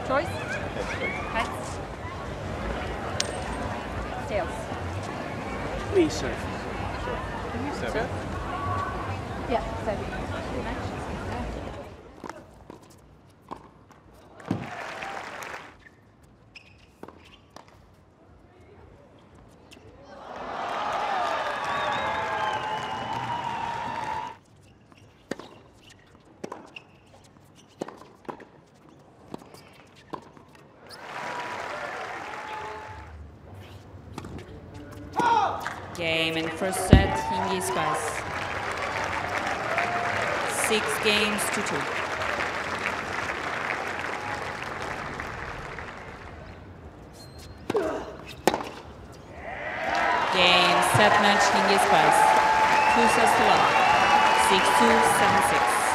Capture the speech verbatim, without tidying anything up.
Choice? Heads. Heads. Tails. Please serve. Seven. Yeah, seven. Game in first set, Hingis Paes. Six games to two. Game set match, Hingis Paes. Two sets to one. Six two, seven six.